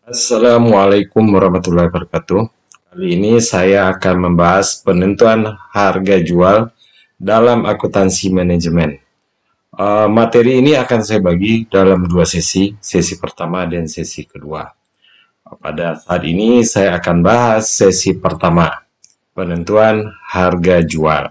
Assalamualaikum warahmatullahi wabarakatuh. Kali ini saya akan membahas penentuan harga jual dalam akuntansi manajemen. Materi ini akan saya bagi dalam dua sesi, sesi pertama dan sesi kedua. Pada saat ini saya akan bahas sesi pertama, penentuan harga jual.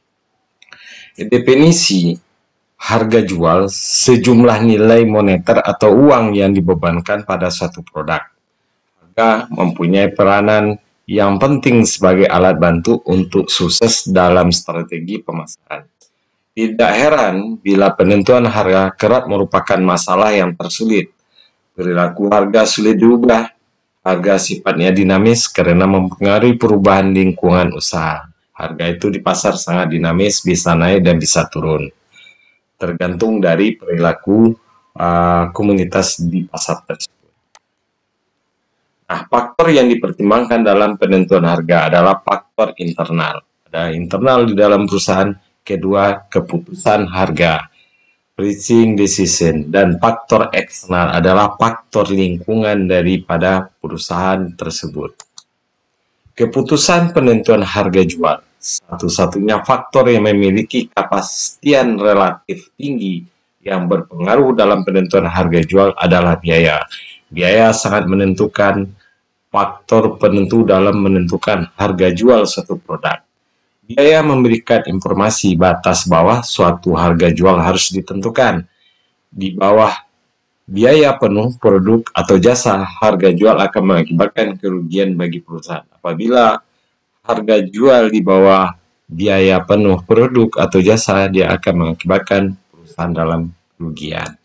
Definisi harga jual sejumlah nilai moneter atau uang yang dibebankan pada suatu produk. Harga mempunyai peranan yang penting sebagai alat bantu untuk sukses dalam strategi pemasaran. Tidak heran bila penentuan harga kerap merupakan masalah yang tersulit. Perilaku harga sulit diubah. Harga sifatnya dinamis karena mempengaruhi perubahan lingkungan usaha. Harga itu di pasar sangat dinamis, bisa naik dan bisa turun. Tergantung dari perilaku komunitas di pasar tersebut. Nah, faktor yang dipertimbangkan dalam penentuan harga adalah faktor internal. Ada internal di dalam perusahaan, kedua keputusan harga, pricing decision, dan faktor eksternal adalah faktor lingkungan daripada perusahaan tersebut. Keputusan penentuan harga jual, satu-satunya faktor yang memiliki kepastian relatif tinggi yang berpengaruh dalam penentuan harga jual adalah biaya. Biaya sangat menentukan faktor penentu dalam menentukan harga jual suatu produk. Biaya memberikan informasi batas bawah suatu harga jual harus ditentukan. Di bawah biaya penuh produk atau jasa, harga jual akan mengakibatkan kerugian bagi perusahaan. Apabila harga jual di bawah biaya penuh produk atau jasa, dia akan mengakibatkan perusahaan dalam kerugian.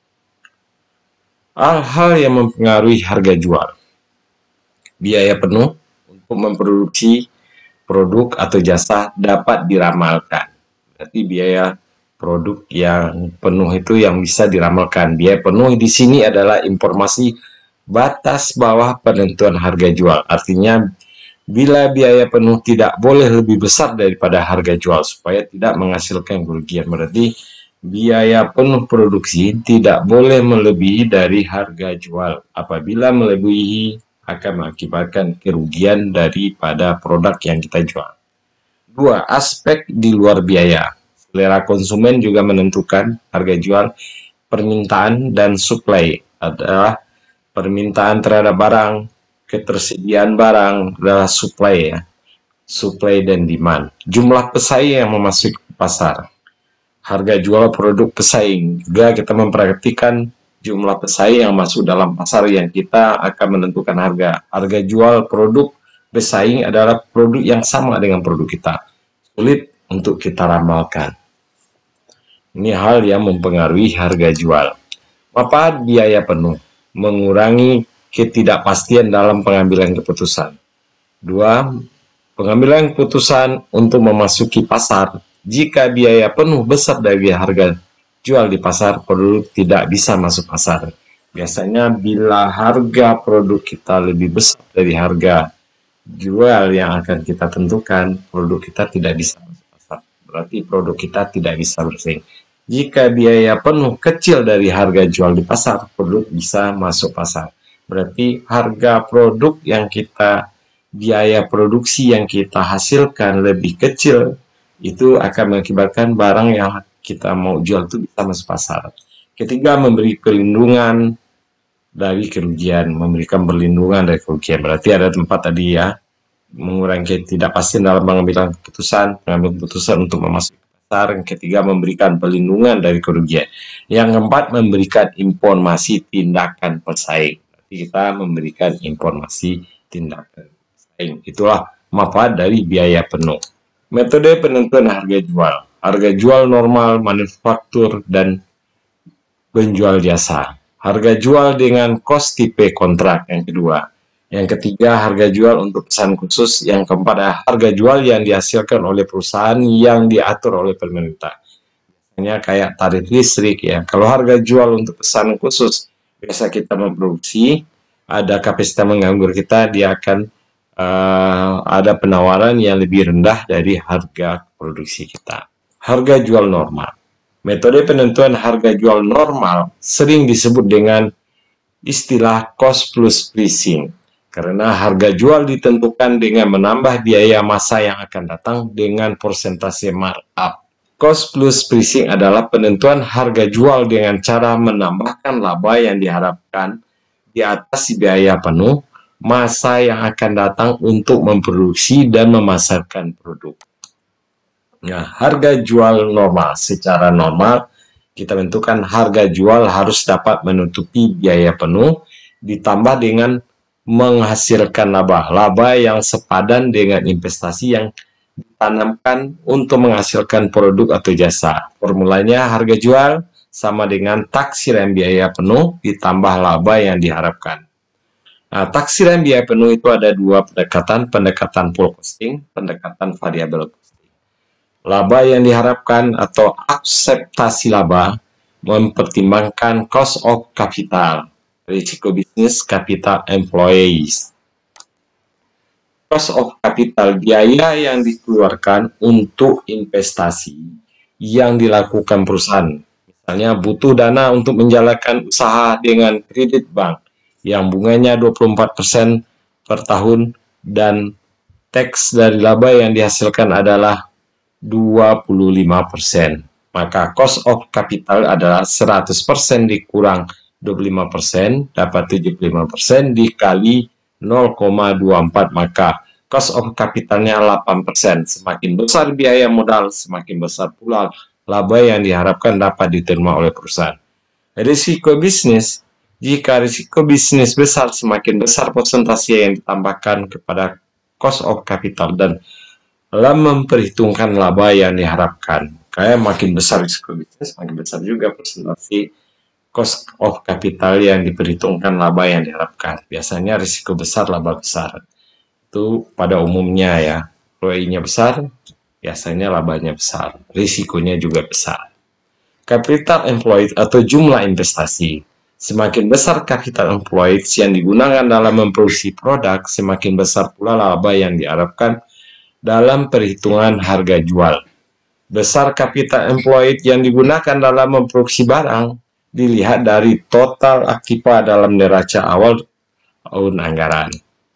Hal-hal yang mempengaruhi harga jual. Biaya penuh untuk memproduksi produk atau jasa dapat diramalkan. Berarti biaya produk yang penuh itu yang bisa diramalkan. Biaya penuh di sini adalah informasi batas bawah penentuan harga jual. Artinya, bila biaya penuh tidak boleh lebih besar daripada harga jual supaya tidak menghasilkan kerugian. Berarti biaya penuh produksi tidak boleh melebihi dari harga jual. Apabila melebihi akan mengakibatkan kerugian daripada produk yang kita jual. Dua, aspek di luar biaya. Selera konsumen juga menentukan harga jual. Permintaan dan supply adalah permintaan terhadap barang, ketersediaan barang adalah supply ya. Supply dan demand. Jumlah pesaing yang memasuki pasar. Harga jual produk pesaing. Juga kita memperhatikan jumlah pesaing yang masuk dalam pasar yang kita akan menentukan harga. Harga jual produk pesaing adalah produk yang sama dengan produk kita. Sulit untuk kita ramalkan. Ini hal yang mempengaruhi harga jual. Manfaat biaya penuh. Mengurangi ketidakpastian dalam pengambilan keputusan. Dua, pengambilan keputusan untuk memasuki pasar. Jika biaya penuh besar dari harga jual di pasar, produk tidak bisa masuk pasar. Biasanya bila harga produk kita lebih besar dari harga jual yang akan kita tentukan, produk kita tidak bisa masuk pasar. Berarti produk kita tidak bisa bersaing. Jika biaya penuh kecil dari harga jual di pasar, produk bisa masuk pasar. Berarti harga produk yang kita, biaya produksi yang kita hasilkan lebih kecil, itu akan mengakibatkan barang yang kita mau jual itu bisa masuk pasar. Ketiga, memberi perlindungan dari kerugian, memberikan perlindungan dari kerugian. Berarti ada tempat tadi ya, mengurangi ketidakpastian dalam pengambilan keputusan, mengambil keputusan untuk memasuki pasar. Yang ketiga, memberikan perlindungan dari kerugian. Yang keempat, memberikan informasi tindakan pesaing. Berarti kita memberikan informasi tindakan pesaing. Itulah manfaat dari biaya penuh. Metode penentuan harga jual. Harga jual normal, manufaktur, dan penjual jasa. Harga jual dengan cost tipe kontrak yang kedua. Yang ketiga, harga jual untuk pesan khusus. Yang keempat, harga jual yang dihasilkan oleh perusahaan yang diatur oleh pemerintah. Biasanya kayak tarif listrik ya. Kalau harga jual untuk pesan khusus, biasa kita memproduksi, ada kapasitas menganggur kita, dia akan ada penawaran yang lebih rendah dari harga produksi kita. Harga jual normal. Metode penentuan harga jual normal sering disebut dengan istilah cost plus pricing, karena harga jual ditentukan dengan menambah biaya masa yang akan datang dengan persentase markup. Cost plus pricing adalah penentuan harga jual dengan cara menambahkan laba yang diharapkan di atas biaya penuh masa yang akan datang untuk memproduksi dan memasarkan produk. Nah, harga jual normal. Secara normal, kita tentukan harga jual harus dapat menutupi biaya penuh, ditambah dengan menghasilkan laba. Laba yang sepadan dengan investasi yang ditanamkan untuk menghasilkan produk atau jasa. Formulanya harga jual sama dengan taksiran biaya penuh ditambah laba yang diharapkan. Nah, taksiran biaya penuh itu ada dua pendekatan, pendekatan full costing, pendekatan variable costing. Laba yang diharapkan atau akseptasi laba mempertimbangkan cost of capital, risiko bisnis, capital employees. Cost of capital, biaya yang dikeluarkan untuk investasi yang dilakukan perusahaan. Misalnya butuh dana untuk menjalankan usaha dengan kredit bank yang bunganya 24% per tahun dan teks dari laba yang dihasilkan adalah 25%. Maka cost of capital adalah 100% dikurang 25%, dapat 75% dikali 0,24, maka cost of capitalnya 8%. Semakin besar biaya modal, semakin besar pula laba yang diharapkan dapat diterima oleh perusahaan. Risiko bisnis, jika risiko bisnis besar, semakin besar persentase yang ditambahkan kepada cost of capital dan dalam memperhitungkan laba yang diharapkan. Kayak makin besar risiko bisnis, makin besar juga persentase cost of capital yang diperhitungkan laba yang diharapkan. Biasanya risiko besar, laba besar. Itu pada umumnya ya. ROI-nya besar, biasanya labanya besar. Risikonya juga besar. Capital employed atau jumlah investasi. Semakin besar capital employed yang digunakan dalam memproduksi produk, semakin besar pula laba yang diharapkan dalam perhitungan harga jual. Besar capital employed yang digunakan dalam memproduksi barang dilihat dari total akibat dalam neraca awal tahun anggaran.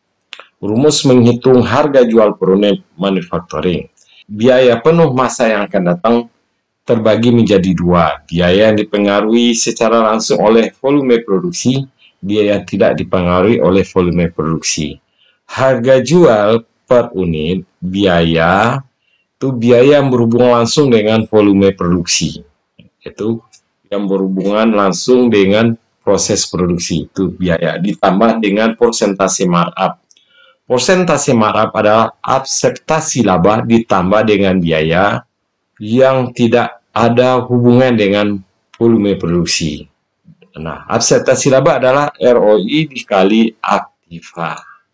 Rumus menghitung harga jual per unit manufacturing. Biaya penuh masa yang akan datang terbagi menjadi dua. Biaya yang dipengaruhi secara langsung oleh volume produksi, biaya yang tidak dipengaruhi oleh volume produksi. Harga jual per unit biaya itu biaya yang berhubungan langsung dengan volume produksi, itu yang berhubungan langsung dengan proses produksi, itu biaya ditambah dengan persentase markup. Persentase markup adalah akseptasi laba ditambah dengan biaya yang tidak ada hubungan dengan volume produksi. Nah, akseptasi laba adalah ROI dikali aktiva.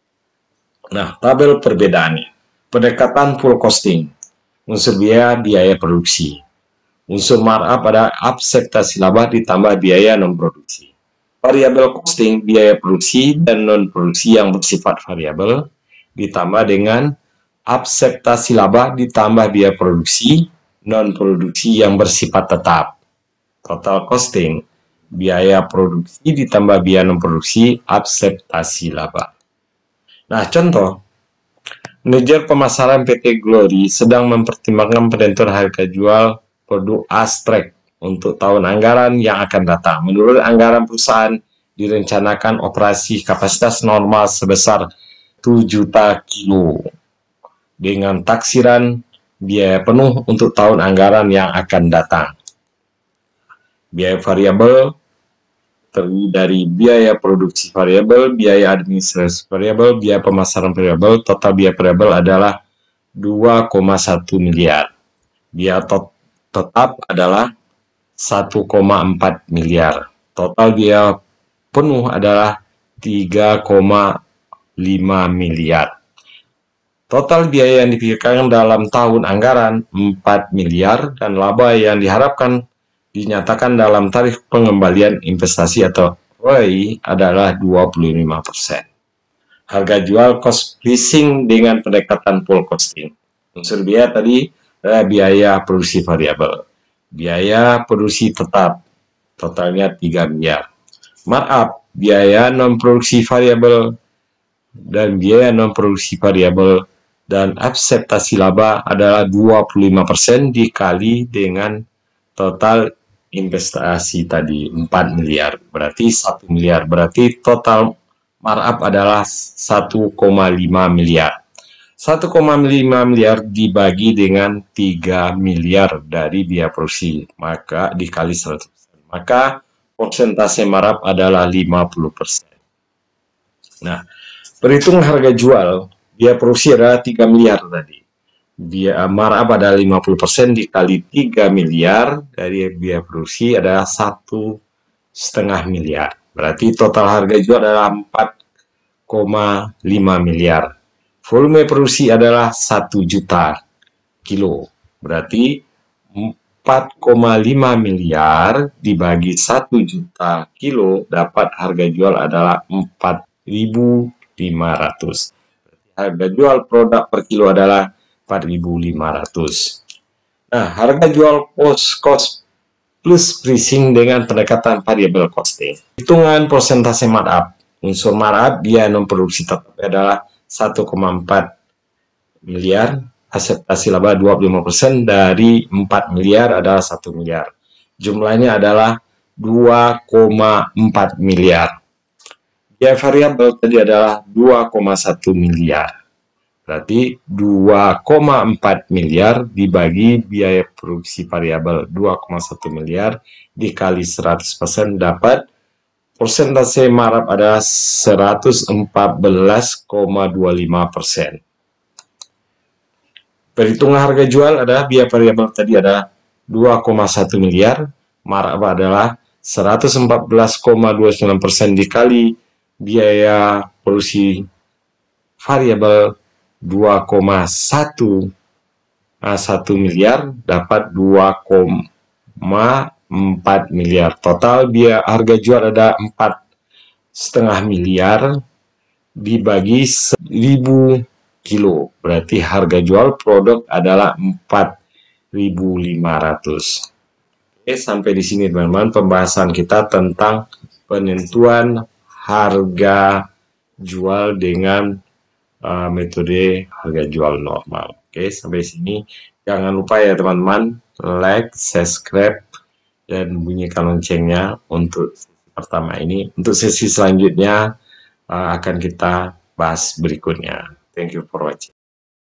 Nah, tabel perbedaannya. Pendekatan full costing. Unsur biaya produksi. Unsur markup pada akseptasi laba ditambah biaya non-produksi. Variabel costing, biaya produksi dan non-produksi yang bersifat variabel, ditambah dengan akseptasi laba ditambah biaya produksi, non-produksi yang bersifat tetap. Total costing, biaya produksi ditambah biaya non-produksi, akseptasi laba. Nah, contoh, manajer pemasaran PT Glory sedang mempertimbangkan penentuan harga jual produk Astrek untuk tahun anggaran yang akan datang. Menurut anggaran perusahaan, direncanakan operasi kapasitas normal sebesar 1 juta kilo dengan taksiran biaya penuh untuk tahun anggaran yang akan datang. Biaya variabel terdiri dari biaya produksi variabel, biaya administrasi variabel, biaya pemasaran variabel. Total biaya variabel adalah 2,1 miliar. Biaya tetap adalah 1,4 miliar. Total biaya penuh adalah 3,5 miliar. Total biaya yang dipikirkan dalam tahun anggaran 4 miliar dan laba yang diharapkan dinyatakan dalam tarikh pengembalian investasi atau ROI adalah 25%. Harga jual cost pricing dengan pendekatan full costing. Unsur biaya tadi adalah biaya produksi variabel. Biaya produksi tetap, totalnya 3 miliar. markup, biaya non produksi variabel dan biaya non produksi variabel dan akseptasi laba adalah 25% dikali dengan total investasi tadi 4 miliar, berarti 1 miliar, berarti total markup adalah 1,5 miliar. 1,5 miliar dibagi dengan 3 miliar dari biaya produksi, maka dikali 100%. Maka persentase markup adalah 50%. Nah, perhitung harga jual, biaya produksi adalah 3 miliar tadi. Biaya markup adalah 50% dikali 3 miliar dari biaya produksi adalah 1,5 miliar. Berarti total harga jual adalah 4,5 miliar. Volume produksi adalah 1 juta kilo. Berarti 4,5 miliar dibagi 1 juta kilo dapat harga jual adalah 4.500. Harga jual produk per kilo adalah 4.500. Nah, harga jual cost plus pricing dengan pendekatan variable costing. Hitungan persentase markup. Unsur markup biaya non produksi tetap adalah 1,4 miliar, akseptasi laba 25% dari 4 miliar adalah 1 miliar. Jumlahnya adalah 2,4 miliar. Biaya variabel tadi adalah 2,1 miliar. Berarti 2,4 miliar dibagi biaya produksi variabel 2,1 miliar dikali 100% dapat persentase markup adalah 114,25%. Perhitungan harga jual adalah biaya variabel tadi adalah 2,1 miliar, markup adalah 114,29% dikali biaya produksi variabel 2,1 miliar dapat 2,4 miliar. Total biaya harga jual ada 4,5 miliar dibagi 1.000 kilo. Berarti harga jual produk adalah 4.500. Oke, sampai di sini teman-teman pembahasan kita tentang penentuan harga jual dengan metode harga jual normal. Oke, sampai sini. Jangan lupa ya teman-teman, like, subscribe, dan bunyikan loncengnya untuk sesi pertama ini. Untuk sesi selanjutnya akan kita bahas berikutnya. Thank you for watching.